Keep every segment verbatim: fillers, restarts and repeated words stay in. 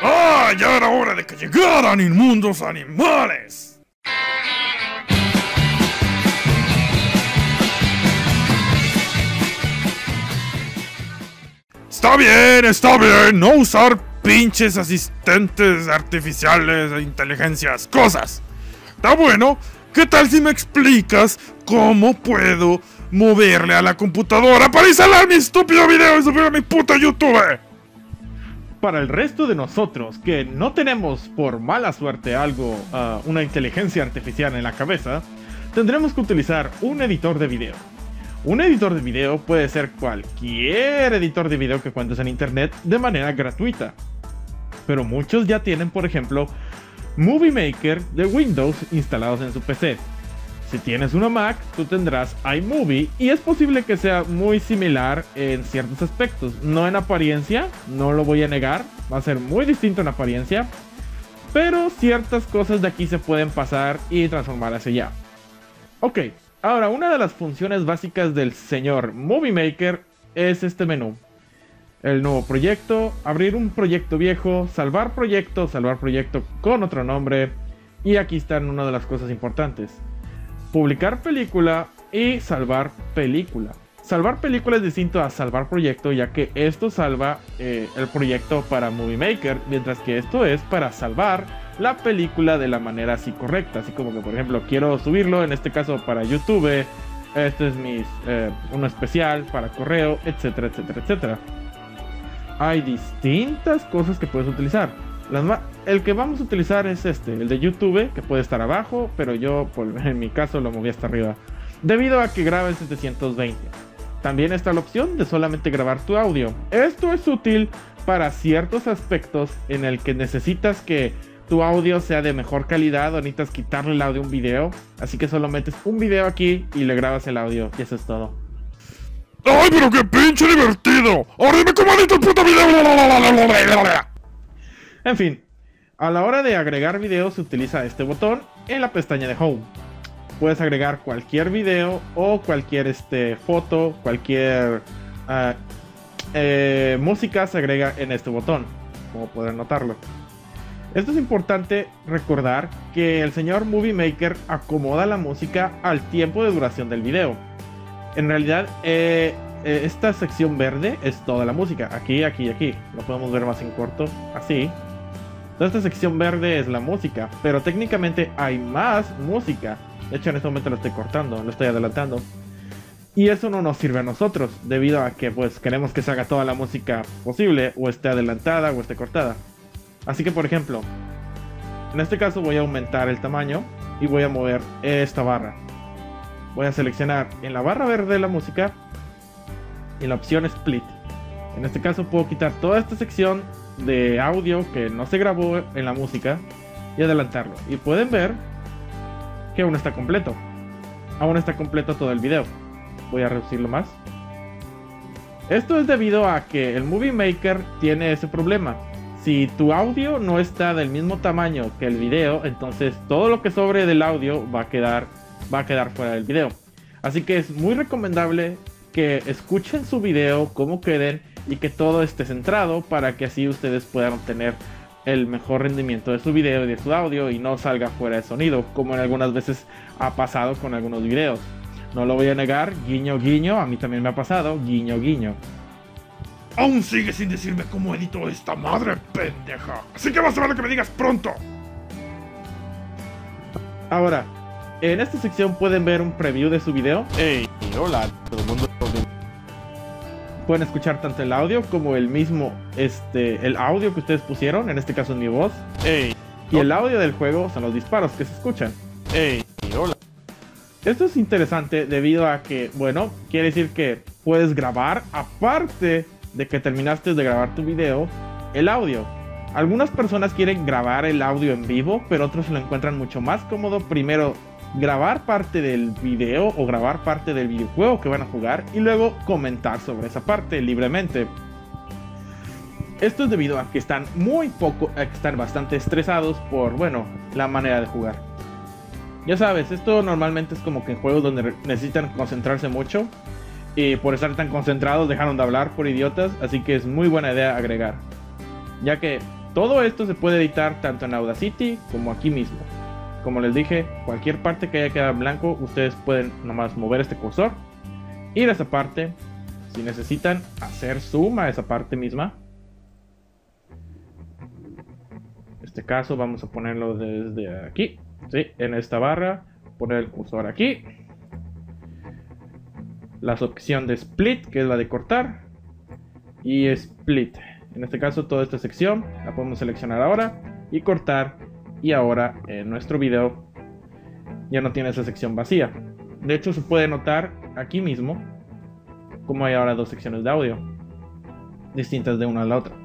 ¡Ah! Ya era hora de que llegaran inmundos animales. Está bien, está bien, no usar pinches asistentes artificiales e inteligencias, cosas. Está bueno, ¿qué tal si me explicas cómo puedo moverle a la computadora para instalar mi estúpido video y subir a mi puta YouTube? Para el resto de nosotros que no tenemos por mala suerte algo, uh, una inteligencia artificial en la cabeza, tendremos que utilizar un editor de video. Un editor de video puede ser cualquier editor de video que encuentres en internet de manera gratuita. Pero muchos ya tienen, por ejemplo, Movie Maker de Windows instalados en su P C. Si tienes una Mac, tú tendrás iMovie y es posible que sea muy similar en ciertos aspectos. No en apariencia, no lo voy a negar, va a ser muy distinto en apariencia, pero ciertas cosas de aquí se pueden pasar y transformar hacia allá. Ok, ahora una de las funciones básicas del señor Movie Maker es este menú. El nuevo proyecto, abrir un proyecto viejo, salvar proyecto, salvar proyecto con otro nombre, y aquí están una de las cosas importantes. Publicar película y salvar película. Salvar película es distinto a salvar proyecto, ya que esto salva eh, el proyecto para Movie Maker, mientras que esto es para salvar la película de la manera así correcta. Así como que, por ejemplo, quiero subirlo, en este caso para YouTube, este es mi, eh, uno especial para correo, etcétera, etcétera, etcétera. Hay distintas cosas que puedes utilizar. Las el que vamos a utilizar es este, el de YouTube, que puede estar abajo, pero yo por, en mi caso lo moví hasta arriba, debido a que graba en setecientos veinte. También está la opción de solamente grabar tu audio. Esto es útil para ciertos aspectos en el que necesitas que tu audio sea de mejor calidad o necesitas quitarle el audio a un video. Así que solo metes un video aquí y le grabas el audio y eso es todo. ¡Ay, pero qué pinche divertido! ¡Ahora dime cómo edito el puto video! En fin, a la hora de agregar video se utiliza este botón en la pestaña de Home. Puedes agregar cualquier video o cualquier este, foto, cualquier uh, eh, música se agrega en este botón, como pueden notarlo. Esto es importante recordar que el señor Movie Maker acomoda la música al tiempo de duración del video. En realidad, eh, eh, esta sección verde es toda la música. Aquí, aquí, aquí. Lo podemos ver más en corto, así. Toda esta sección verde es la música, pero técnicamente hay más música. De hecho, en este momento lo estoy cortando, lo estoy adelantando. Y eso no nos sirve a nosotros, debido a que pues queremos que se haga toda la música posible, o esté adelantada o esté cortada. Así que, por ejemplo, en este caso voy a aumentar el tamaño y voy a mover esta barra. Voy a seleccionar en la barra verde de la música, en la opción Split. En este caso puedo quitar toda esta sección de audio que no se grabó en la música y adelantarlo. Y pueden ver que aún está completo. Aún está completo todo el video. Voy a reducirlo más. Esto es debido a que el Movie Maker tiene ese problema. Si tu audio no está del mismo tamaño que el video, entonces todo lo que sobre del audio va a quedar, va a quedar fuera del video. Así que es muy recomendable que escuchen su video, cómo queden, y que todo esté centrado para que así ustedes puedan obtener el mejor rendimiento de su video y de su audio y no salga fuera de sonido, como en algunas veces ha pasado con algunos videos. No lo voy a negar, guiño guiño, a mí también me ha pasado, guiño guiño. Aún sigue sin decirme cómo edito esta madre pendeja, así que vas a ver lo que me digas pronto. Ahora, en esta sección pueden ver un preview de su video. Hey, hola, todo el mundo. Pueden escuchar tanto el audio como el mismo, este, el audio que ustedes pusieron, en este caso es mi voz. Hey, y el audio del juego son los disparos que se escuchan. Hey, hola. Esto es interesante debido a que, bueno, quiere decir que puedes grabar, aparte de que terminaste de grabar tu video, el audio. Algunas personas quieren grabar el audio en vivo, pero otros lo encuentran mucho más cómodo primero grabar parte del video o grabar parte del videojuego que van a jugar y luego comentar sobre esa parte libremente. Esto es debido a que están muy poco, a que están bastante estresados por, bueno, la manera de jugar. Ya sabes, esto normalmente es como que en juegos donde necesitan concentrarse mucho y por estar tan concentrados dejaron de hablar por idiotas, así que es muy buena idea agregar. Ya que Todo esto se puede editar tanto en Audacity como aquí mismo. Como les dije, cualquier parte que haya quedado en blanco, ustedes pueden nomás mover este cursor, ir a esa parte. Si necesitan hacer zoom a esa parte misma, en este caso vamos a ponerlo desde aquí, ¿sí? En esta barra, poner el cursor aquí. La opción de split, que es la de cortar, y split. En este caso toda esta sección la podemos seleccionar ahora y cortar, y ahora en nuestro video ya no tiene esa sección vacía. De hecho se puede notar aquí mismo como hay ahora dos secciones de audio distintas de una a la otra.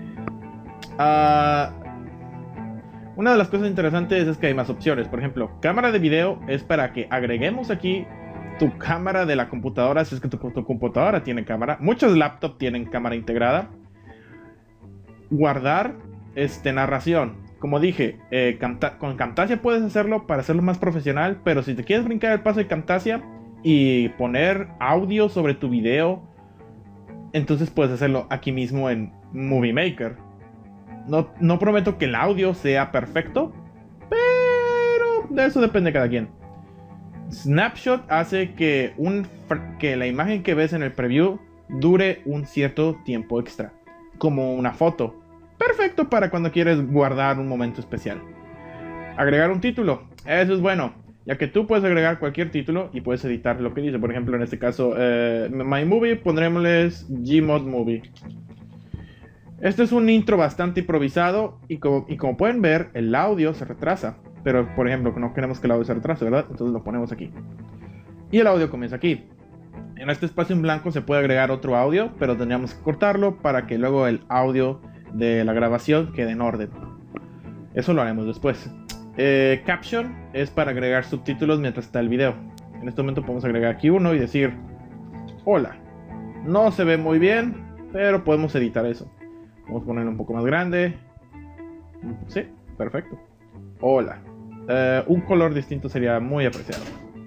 Uh, una de las cosas interesantes es que hay más opciones. Por ejemplo, cámara de video es para que agreguemos aquí tu cámara de la computadora, si es que tu, tu computadora tiene cámara. Muchos laptops tienen cámara integrada. Guardar este, narración. Como dije, eh, Camta con Camtasia puedes hacerlo para hacerlo más profesional, pero si te quieres brincar el paso de Camtasia y poner audio sobre tu video, entonces puedes hacerlo aquí mismo en Movie Maker. No, no prometo que el audio sea perfecto, pero de eso depende de cada quien. Snapshot hace que, un, que la imagen que ves en el preview dure un cierto tiempo extra, como una foto. Perfecto para cuando quieres guardar un momento especial. Agregar un título, eso es bueno, ya que tú puedes agregar cualquier título y puedes editar lo que dice. Por ejemplo, en este caso, eh, My Movie, pondrémosles Gmod Movie. Este es un intro bastante improvisado y como, y como pueden ver, el audio se retrasa. Pero, por ejemplo, no queremos que el audio se retrase, ¿verdad? Entonces lo ponemos aquí. Y el audio comienza aquí. En este espacio en blanco se puede agregar otro audio, pero tendríamos que cortarlo para que luego el audio de la grabación quede en orden. Eso lo haremos después. Eh, caption es para agregar subtítulos mientras está el video. En este momento podemos agregar aquí uno y decir hola. No se ve muy bien, pero podemos editar eso. Vamos a ponerlo un poco más grande. Sí, perfecto. Hola. Eh, un color distinto sería muy apreciado.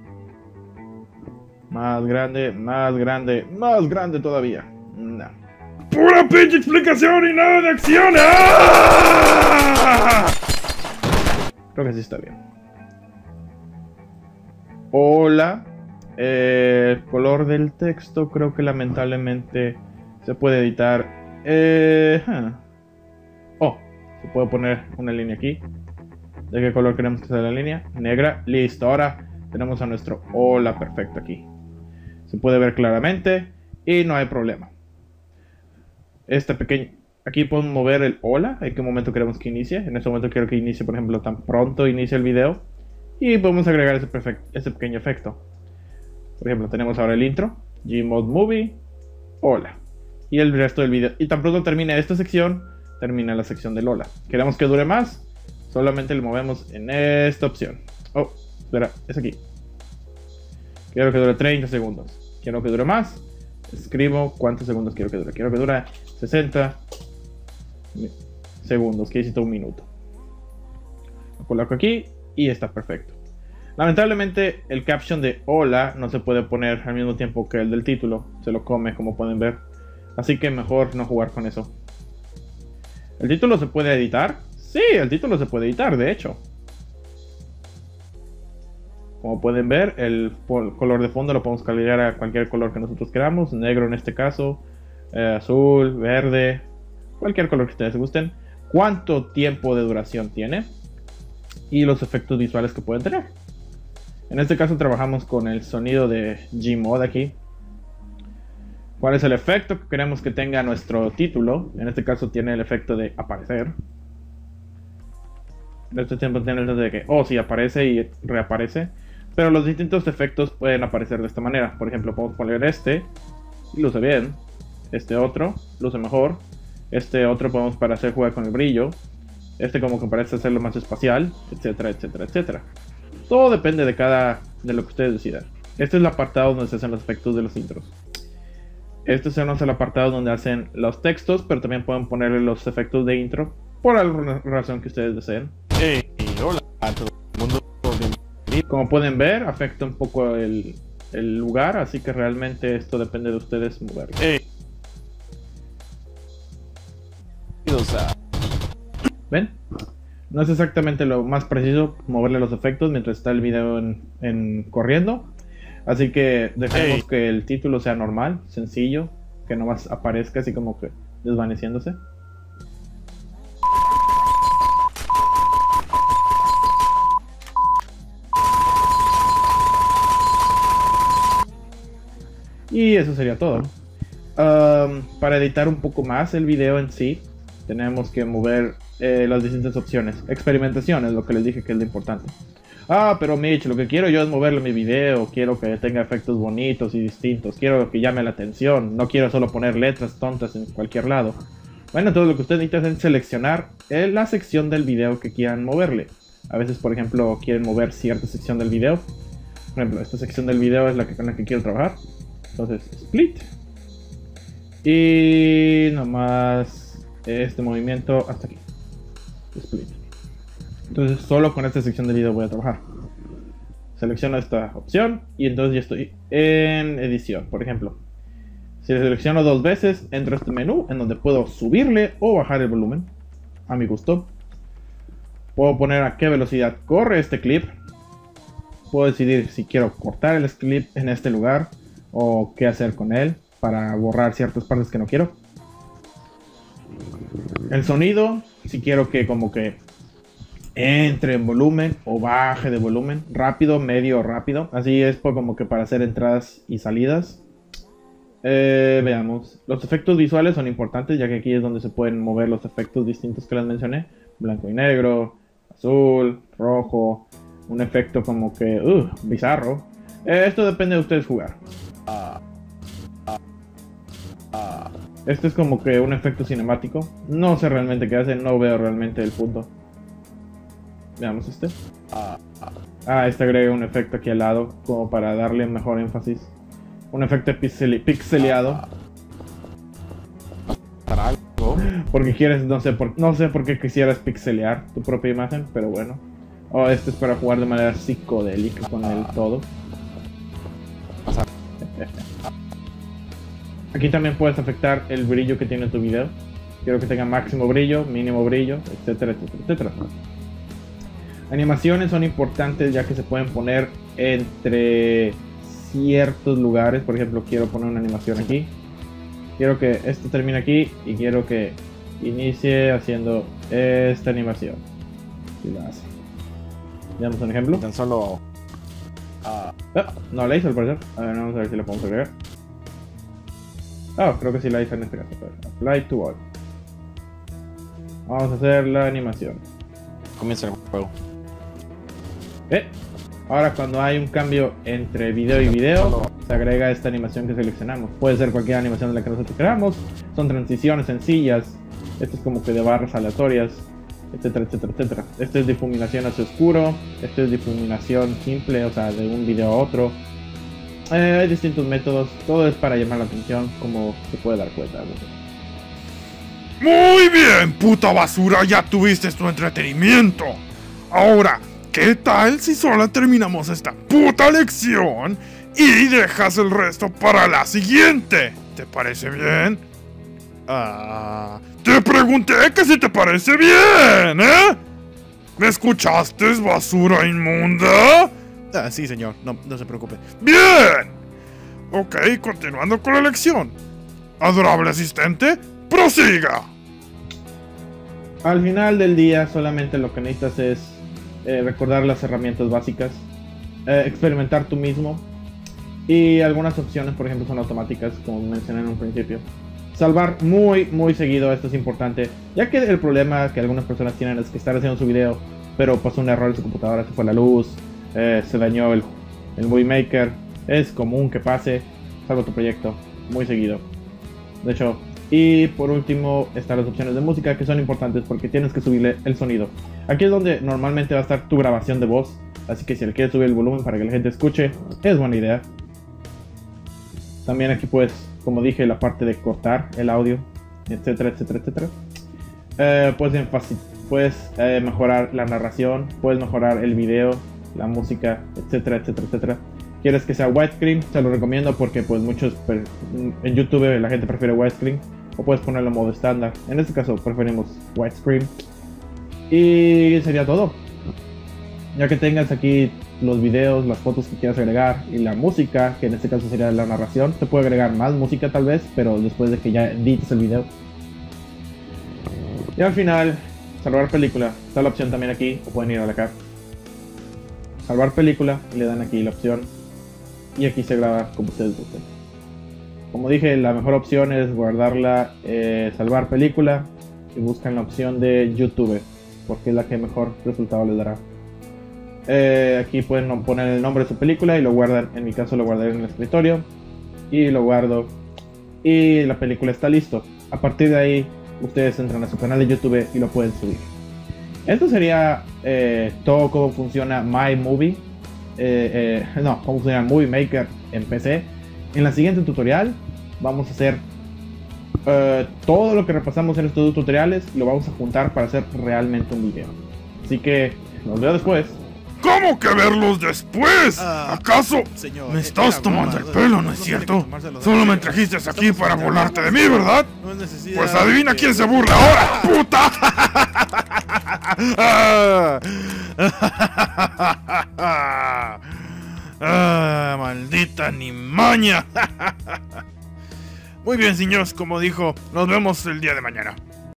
Más grande, más grande, más grande todavía. No. ¡Pura pinche explicación y nada de acción! ¡Ah! Creo que sí está bien. Hola. Eh, el color del texto creo que lamentablemente se puede editar. Eh, huh. Oh, se puede poner una línea aquí. ¿De qué color queremos que sea la línea? Negra. Listo. Ahora tenemos a nuestro hola perfecto aquí. Se puede ver claramente y no hay problema. Este pequeño... Aquí podemos mover el hola, en qué momento queremos que inicie. En este momento quiero que inicie, por ejemplo, tan pronto inicie el video. Y podemos agregar ese, ese pequeño efecto. Por ejemplo, tenemos ahora el intro, Gmod Movie, hola. Y el resto del video. Y tan pronto termine esta sección, termina la sección del hola. ¿Queremos que dure más? Solamente le movemos en esta opción. Oh, espera, es aquí. Quiero que dure treinta segundos. Quiero que dure más. Escribo cuántos segundos quiero que dure. Quiero que dure sesenta segundos, que necesito un minuto. Lo coloco aquí y está perfecto. Lamentablemente el caption de hola no se puede poner al mismo tiempo que el del título. Se lo come, como pueden ver. Así que mejor no jugar con eso. ¿El título se puede editar? Sí, el título se puede editar, de hecho. Como pueden ver, el color de fondo lo podemos cambiar a cualquier color que nosotros queramos. Negro en este caso, eh, azul, verde, cualquier color que ustedes gusten. Cuánto tiempo de duración tiene y los efectos visuales que pueden tener. En este caso trabajamos con el sonido de Gmod aquí. ¿Cuál es el efecto que queremos que tenga nuestro título? En este caso tiene el efecto de aparecer. En este tiempo tiene el efecto de que, oh, sí, aparece y reaparece. Pero los distintos efectos pueden aparecer de esta manera. Por ejemplo, podemos poner este y luce bien. Este otro luce mejor. Este otro podemos para hacer jugar con el brillo. Este como que parece hacerlo más espacial, etcétera, etcétera, etcétera. Todo depende de cada de lo que ustedes decidan. Este es el apartado donde se hacen los efectos de los intros. Este es el apartado donde hacen los textos, pero también pueden ponerle los efectos de intro por alguna razón que ustedes deseen. Hey, hola a todo el mundo. Como pueden ver, afecta un poco el, el lugar, así que realmente esto depende de ustedes moverlo. Hey. O sea, ¿Ven? No es exactamente lo más preciso moverle los efectos mientras está el video en, en corriendo. Así que dejemos hey. que el título sea normal, sencillo, que nomás aparezca así como que desvaneciéndose. Y eso sería todo. Um, para editar un poco más el video en sí, tenemos que mover eh, las distintas opciones. Experimentación es lo que les dije que es lo importante. Ah, pero Mitch, lo que quiero yo es moverle mi video. Quiero que tenga efectos bonitos y distintos. Quiero que llame la atención. No quiero solo poner letras tontas en cualquier lado. Bueno, entonces lo que ustedes necesitan es seleccionar eh, la sección del video que quieran moverle. A veces, por ejemplo, quieren mover cierta sección del video. Por ejemplo, esta sección del video es la que, con la que quiero trabajar. Entonces, split. Y nomás este movimiento hasta aquí. Split. Entonces solo con esta sección del video voy a trabajar. Selecciono esta opción y entonces ya estoy en edición. Por ejemplo, si le selecciono dos veces, entro a este menú en donde puedo subirle o bajar el volumen a mi gusto. Puedo poner a qué velocidad corre este clip. Puedo decidir si quiero cortar el clip en este lugar o qué hacer con él para borrar ciertas partes que no quiero. El sonido, si quiero que como que entre en volumen o baje de volumen, rápido, medio, rápido. Así es por como que para hacer entradas y salidas. Eh, veamos, los efectos visuales son importantes, ya que aquí es donde se pueden mover los efectos distintos que les mencioné. Blanco y negro, azul, rojo, un efecto como que uh, bizarro. Eh, esto depende de ustedes jugar. Este es como que un efecto cinemático. No sé realmente qué hace, no veo realmente el punto. Veamos este. Ah, este agrega un efecto aquí al lado, como para darle mejor énfasis. Un efecto pixel pixeleado. ¿Para algo? Porque quieres, no sé por, no sé por qué quisieras pixelear tu propia imagen, pero bueno. Oh, este es para jugar de manera psicodélica con el todo. Aquí también puedes afectar el brillo que tiene tu video. Quiero que tenga máximo brillo, mínimo brillo, etcétera, etcétera, etcétera. Animaciones son importantes ya que se pueden poner entre ciertos lugares. Por ejemplo, quiero poner una animación aquí. Quiero que esto termine aquí y quiero que inicie haciendo esta animación. Y la hace. Veamos un ejemplo. Tan solo... Uh, ah, no la hizo al parecer. A ver, vamos a ver si la podemos agregar. Ah, oh, creo que sí la hice en este caso. Apply to all. Vamos a hacer la animación. Comienza el juego. Eh, ahora cuando hay un cambio entre video y video, se agrega esta animación que seleccionamos. Puede ser cualquier animación de la que nosotros queramos. Son transiciones sencillas. Esto es como que de barras aleatorias, etcétera, etcétera, etcétera. Esto es difuminación hacia oscuro. Esto es difuminación simple, o sea, de un video a otro. Eh, hay distintos métodos. Todo es para llamar la atención, como se puede dar cuenta. Muy bien, puta basura, ya tuviste tu entretenimiento. Ahora, ¿qué tal si solo terminamos esta puta lección y dejas el resto para la siguiente? ¿Te parece bien? Ah, te pregunté que si te parece bien, ¿eh? ¿Me escuchaste, basura inmunda? Ah, sí, señor, no, no se preocupe. ¡Bien! Ok, continuando con la lección. Adorable asistente, prosiga. Al final del día solamente lo que necesitas es eh, recordar las herramientas básicas, eh, experimentar tú mismo, y algunas opciones, por ejemplo, son automáticas, como mencioné en un principio. Salvar muy, muy seguido, esto es importante, ya que el problema que algunas personas tienen es que están haciendo su video, pero pasó un error en su computadora, se fue la luz, eh, se dañó el, el Movie Maker. Es común que pase, salva tu proyecto muy seguido. De hecho, y por último están las opciones de música, que son importantes porque tienes que subirle el sonido. Aquí es donde normalmente va a estar tu grabación de voz, así que si le quieres subir el volumen para que la gente escuche, es buena idea. También aquí puedes, como dije, la parte de cortar el audio, etcétera, etcétera, etcétera. Eh, puedes puedes eh, mejorar la narración, puedes mejorar el video, la música, etcétera, etcétera, etcétera. ¿Quieres que sea widescreen? Te lo recomiendo porque pues muchos en YouTube la gente prefiere widescreen, o puedes ponerlo en modo estándar. En este caso preferimos widescreen. Y sería todo. Ya que tengas aquí los videos, las fotos que quieras agregar y la música, que en este caso sería la narración, te puede agregar más música tal vez, pero después de que ya edites el video. Y al final, salvar película. Está la opción también aquí, o pueden ir a la acá. Salvar película, y le dan aquí la opción. Y aquí se graba como ustedes gusten. Como dije, la mejor opción es guardarla, eh, salvar película, y buscan la opción de YouTube, porque es la que mejor resultado les dará. Eh, aquí pueden poner el nombre de su película y lo guardan. En mi caso lo guardaré en el escritorio y lo guardo, y la película está listo. A partir de ahí ustedes entran a su canal de YouTube y lo pueden subir. Esto sería eh, todo cómo funciona My Movie, eh, eh, no, cómo funciona Movie Maker en P C. En la siguiente tutorial vamos a hacer uh, todo lo que repasamos en estos dos tutoriales, lo vamos a juntar para hacer realmente un video. Así que nos veo después. ¿Cómo que verlos después? Ah, ¿Acaso señor, me eh, estás era tomando broma, el pelo, no no es tiene que cierto? tomárselo de Solo me serio. trajiste aquí Estamos para en burlarte de mí, internet. ¿verdad? No es necesidad. Pues adivina de- quién se burla ahora, puta. Ah, maldita nimaña. Muy bien, señores, como dijo, nos vemos el día de mañana.